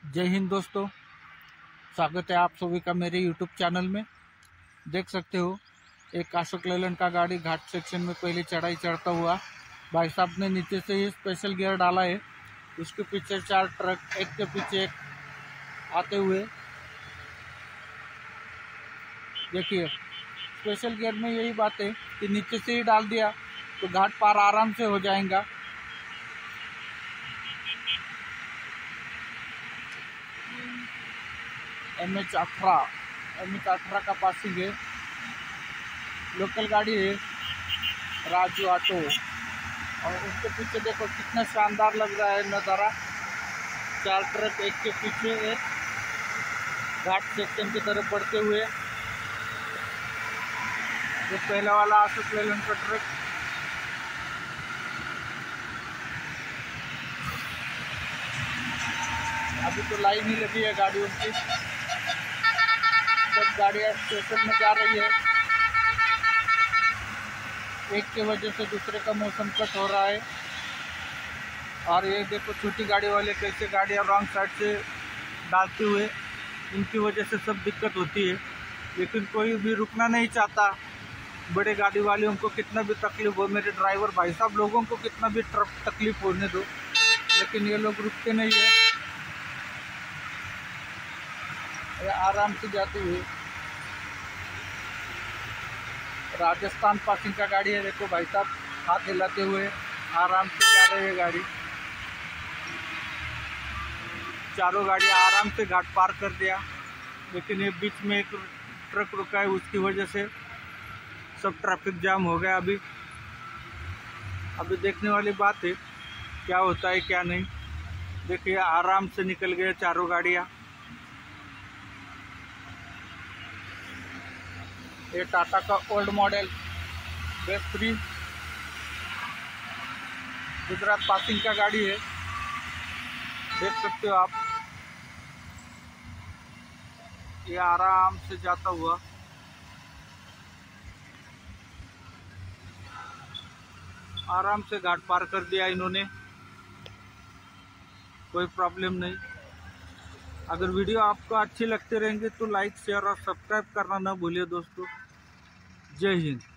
जय हिंद दोस्तों, स्वागत है आप सभी का मेरे यूट्यूब चैनल में। देख सकते हो एक अशोक लेलैंड का गाड़ी घाट सेक्शन में पहले चढ़ाई चढ़ता हुआ भाई साहब ने नीचे से ही स्पेशल गियर डाला है। उसके पीछे 4 ट्रक एक के पीछे एक आते हुए देखिए। स्पेशल गियर में यही बात है कि नीचे से ही डाल दिया तो घाट पार आराम से हो जाएगा। MH18 का पासिंग है, लोकल गाड़ी है राजू ऑटो। और उसके पीछे देखो कितना शानदार लग रहा है नज़ारा। 4 ट्रक एक के पीछे एक घाट सेक्शन की तरफ बढ़ते हुए। जो पहला वाला अशोक लेलैंड का ट्रक अभी तो लाइन ही लगी है गाड़ियों की, सब गाड़ियाँ स्टेशन में जा रही है। एक की वजह से दूसरे का मौसम कट हो रहा है। और ये देखो छोटी गाड़ी वाले कैसे गाड़ियाँ रॉन्ग साइड से डालते हुए, इनकी वजह से सब दिक्कत होती है। लेकिन कोई भी रुकना नहीं चाहता। बड़े गाड़ी वालों को कितना भी तकलीफ हो, मेरे ड्राइवर भाई साहब लोगों को कितना भी तकलीफ होने दो, लेकिन ये लोग रुकते नहीं है, आराम से जाते हुए। राजस्थान पासिंग का गाड़ी है, देखो भाई साहब हाथ हिलाते हुए आराम से जा रही है गाड़ी। चारों गाड़ी आराम से घाट पार कर दिया, लेकिन ये बीच में एक ट्रक रुका है, उसकी वजह से सब ट्रैफिक जाम हो गया। अभी देखने वाली बात है क्या होता है क्या नहीं। देखिए आराम से निकल गए चारों गाड़ियाँ। ये टाटा का old model base 3 Gujarat passing का गाड़ी है, देख सकते हो आप। ये आराम से जाता हुआ आराम से घाट पार कर दिया इन्होंने, कोई प्रॉब्लम नहीं। अगर वीडियो आपको अच्छी लगते रहेंगे तो लाइक शेयर और सब्सक्राइब करना ना भूलिए दोस्तों। जय हिंद।